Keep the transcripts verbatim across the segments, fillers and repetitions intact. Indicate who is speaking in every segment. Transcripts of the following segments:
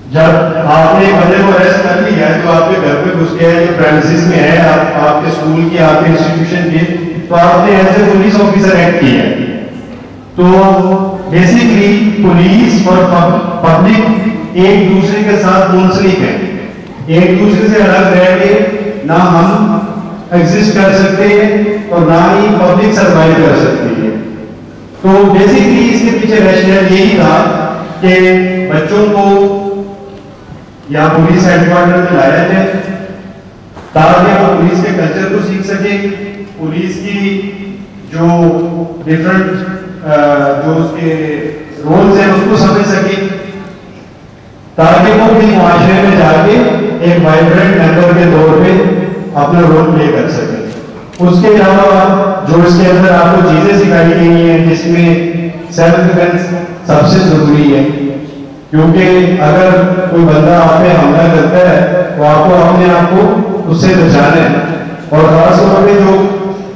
Speaker 1: جب آپ نے بندے کو اریسٹ کر لیا ہے، جو آپ کے گھر پہ گھس گیا ہے، جو پریمیسز میں ہے، آپ کے اسکول کی، آپ کے انسٹیٹیوشن کے، تو آپ نے as a police officer act کیا ہے. تو بیسیکلی پولیس اور پبلک ایک دوسرے کے ساتھ منسلک ہے. ایک دوسرے سے الگ رہ کے نہ ہم ایگزسٹ کر سکتے ہیں اور نہ ہی پبلک سروائیو کر سکتی ہے. تو بیسیکلی اس کے پیچھے ریشنل یہی تھا کہ بچوں کو یا پولیس ہیڈ کوارٹر میں لایا جائے تاکہ وہ پولیس کے کلچر کو سیکھ سکے، پولیس کی جو ڈفرنٹ جو اس کے رولز ہیں اس کو سمجھ سکے، تاکہ وہ بھی معاشرے میں جا کے ایک وائبرنٹ ممبر کے طور پہ اپنا رول پلے کر سکے. اس کے علاوہ جو اس کے اندر آپ کو چیزیں سکھائی گئی ہیں، جس میں سیلف ڈیفینس سب سے ضروری ہے، کیونکہ اگر کوئی بندہ آپ پہ حملہ کرتا ہے تو آپ کو اپنے آپ کو اس سے بچانا ہے. اور خاص طور پہ جو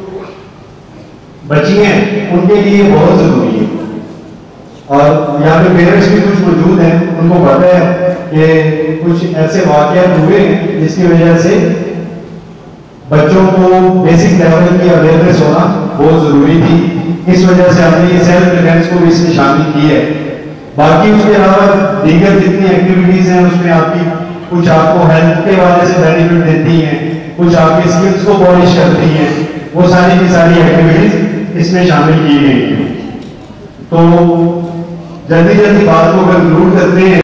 Speaker 1: بچی ہیں ان کے لیے بہت ضروری ہے. اور یہاں پہ پیرنٹس بھی کچھ موجود ہیں، ان کو پتہ ہے کہ کچھ ایسے واقعات ہوئے ہیں جس کی وجہ سے بچوں کو بیسک لیول کی اویئرنیس ہونا بہت ضروری تھی. اس وجہ سے ہم نے یہ سیلف ڈیفینس کو بھی اس میں شامل کی ہے. باقی اس کے علاوہ دیگر جتنی ایکٹیویٹیز ہیں اس میں آپ کی کچھ آپ کو ہیلتھ کے حوالے سے بینیفٹ دیتی ہیں، کچھ آپ کی اسکلس کو پالش کرتی ہیں، وہ ساری کی ساری ایکٹیویٹیز اس میں شامل کی گئی ہیں. تو جلدی جلدی بات کو کنکلوڈ کرتے ہیں.